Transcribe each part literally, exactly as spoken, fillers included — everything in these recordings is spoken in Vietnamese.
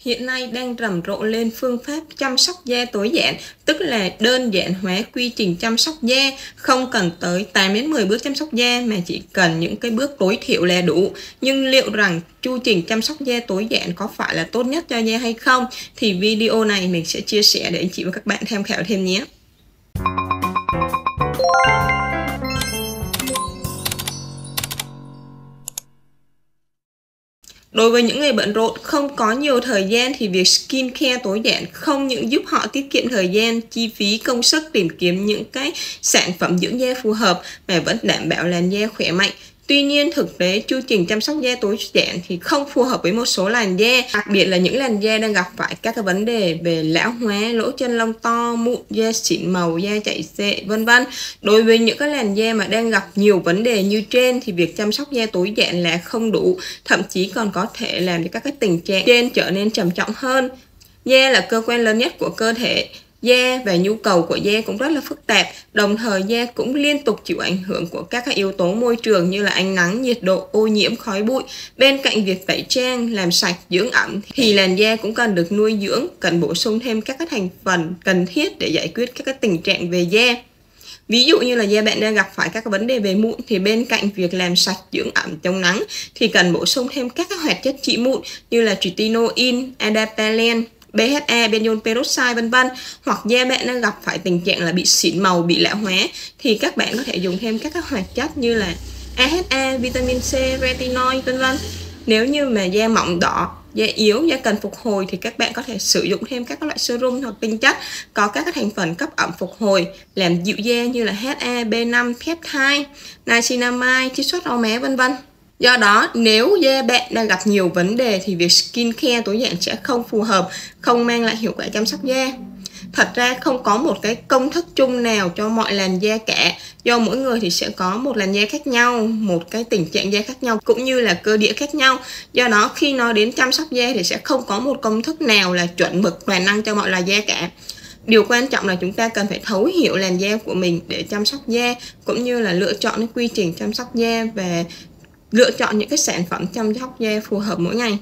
Hiện nay đang rầm rộ lên phương pháp chăm sóc da tối giản, tức là đơn giản hóa quy trình chăm sóc da, không cần tới tám đến mười bước chăm sóc da mà chỉ cần những cái bước tối thiểu là đủ. Nhưng liệu rằng chu trình chăm sóc da tối giản có phải là tốt nhất cho da hay không? Thì video này mình sẽ chia sẻ để anh chị và các bạn tham khảo thêm nhé. Đối với những người bận rộn không có nhiều thời gian thì việc skincare tối giản không những giúp họ tiết kiệm thời gian, chi phí, công sức tìm kiếm những cái sản phẩm dưỡng da phù hợp mà vẫn đảm bảo làn da khỏe mạnh. Tuy nhiên, thực tế chu trình chăm sóc da tối giản thì không phù hợp với một số làn da, đặc biệt là những làn da đang gặp phải các cái vấn đề về lão hóa, lỗ chân lông to, mụn, da xỉn màu, da chảy xệ, vân vân. Đối với những cái làn da mà đang gặp nhiều vấn đề như trên thì việc chăm sóc da tối giản là không đủ, thậm chí còn có thể làm cho các cái tình trạng trên trở nên trầm trọng hơn. Da là cơ quan lớn nhất của cơ thể. Da và nhu cầu của da cũng rất là phức tạp, đồng thời da cũng liên tục chịu ảnh hưởng của các yếu tố môi trường như là ánh nắng, nhiệt độ, ô nhiễm, khói bụi. Bên cạnh việc tẩy trang, làm sạch, dưỡng ẩm thì làn da cũng cần được nuôi dưỡng, cần bổ sung thêm các thành phần cần thiết để giải quyết các tình trạng về da. Ví dụ như là da bạn đang gặp phải các vấn đề về mụn thì bên cạnh việc làm sạch, dưỡng ẩm, chống nắng thì cần bổ sung thêm các hoạt chất trị mụn như là tretinoin, adapalene, bê hát a, benzoyl peroxide vân vân. Hoặc da bạn đang gặp phải tình trạng là bị xỉn màu, bị lão hóa thì các bạn có thể dùng thêm các các hoạt chất như là a hát a, vitamin C, retinoid vân vân. Nếu như mà da mỏng đỏ, da yếu, da cần phục hồi thì các bạn có thể sử dụng thêm các loại serum hoặc tinh chất có các thành phần cấp ẩm phục hồi làm dịu da như là hát a, B năm, peptide, niacinamide, chiết xuất rau má vân vân. Do đó, nếu da bạn đang gặp nhiều vấn đề thì việc skincare tối giản sẽ không phù hợp, không mang lại hiệu quả chăm sóc da. Thật ra không có một cái công thức chung nào cho mọi làn da cả, do mỗi người thì sẽ có một làn da khác nhau, một cái tình trạng da khác nhau cũng như là cơ địa khác nhau. Do đó khi nói đến chăm sóc da thì sẽ không có một công thức nào là chuẩn mực toàn năng cho mọi loài da cả. Điều quan trọng là chúng ta cần phải thấu hiểu làn da của mình để chăm sóc da, cũng như là lựa chọn cái quy trình chăm sóc da và lựa chọn những cái sản phẩm chăm sóc da phù hợp mỗi ngày.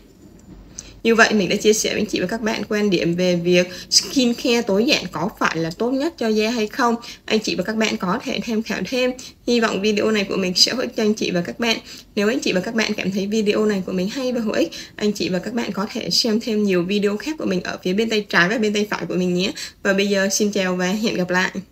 Như vậy mình đã chia sẻ với anh chị và các bạn quan điểm về việc skincare tối giản có phải là tốt nhất cho da hay không. Anh chị và các bạn có thể tham khảo thêm. Hy vọng video này của mình sẽ hữu ích cho anh chị và các bạn. Nếu anh chị và các bạn cảm thấy video này của mình hay và hữu ích, anh chị và các bạn có thể xem thêm nhiều video khác của mình ở phía bên tay trái và bên tay phải của mình nhé. Và bây giờ xin chào và hẹn gặp lại.